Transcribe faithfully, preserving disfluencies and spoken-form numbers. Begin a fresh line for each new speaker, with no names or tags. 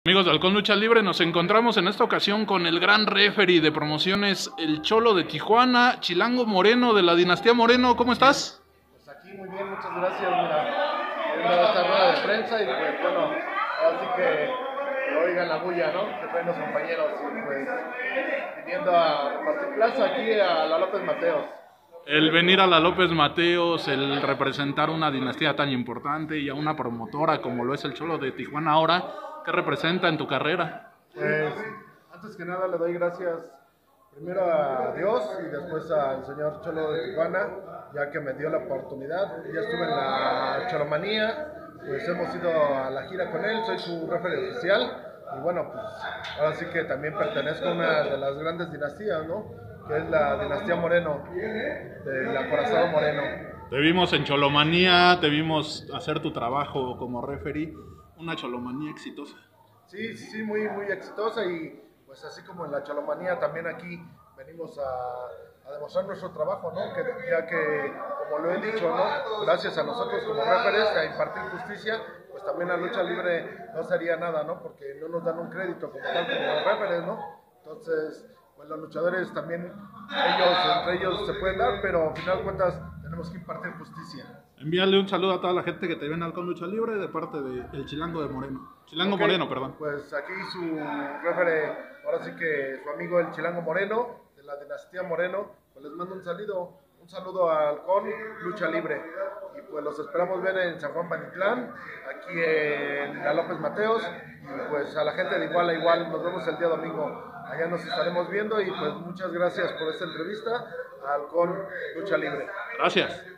Amigos de Halcón Lucha Libre, nos encontramos en esta ocasión con el gran referee de promociones, el Cholo de Tijuana, Chilango Moreno de la dinastía Moreno. ¿Cómo estás?
Pues aquí muy bien, muchas gracias. Mira, viendo esta rueda de prensa y pues bueno, así que oigan la bulla, ¿no? Que traen los compañeros y pues viniendo a partir plaza aquí a la López Mateos.
El venir a la López Mateos, el representar una dinastía tan importante y a una promotora como lo es el Cholo de Tijuana ahora, ¿qué representa en tu carrera?
Pues antes que nada le doy gracias primero a Dios y después al señor Cholo de Tijuana, ya que me dio la oportunidad. Ya estuve en la Cholomanía, pues hemos ido a la gira con él, soy su referee oficial y bueno, pues ahora sí que también pertenezco a una de las grandes dinastías, ¿no? Que es la dinastía Moreno, del acorazado Moreno.
Te vimos en Cholomanía, te vimos hacer tu trabajo como referee, una Cholomanía exitosa.
Sí, sí, sí, muy, muy exitosa y pues así como en la Cholomanía también aquí venimos a, a demostrar nuestro trabajo, ¿no? Que, ya que, como lo he dicho, ¿no? Gracias a nosotros como referees a impartir justicia, pues también la lucha libre no sería nada, ¿no? Porque no nos dan un crédito como tal como referees, ¿no? Entonces, pues los luchadores también, ellos, entre ellos se pueden dar, pero al final de cuentas tenemos que impartir justicia.
Envíale un saludo a toda la gente que te ve en Halcón Lucha Libre de parte del Chilango de Moreno. Chilango
Okay,
Moreno, perdón.
Pues aquí su referee, ahora sí que su amigo el Chilango Moreno, de la dinastía Moreno, pues les mando un saludo, un saludo a Halcón Lucha Libre. Y pues los esperamos ver en San Juan Panitlán, aquí en la López Mateos, y pues a la gente de igual a igual, nos vemos el día domingo. Allá nos estaremos viendo y pues muchas gracias por esta entrevista a Halcón Lucha Libre.
Gracias.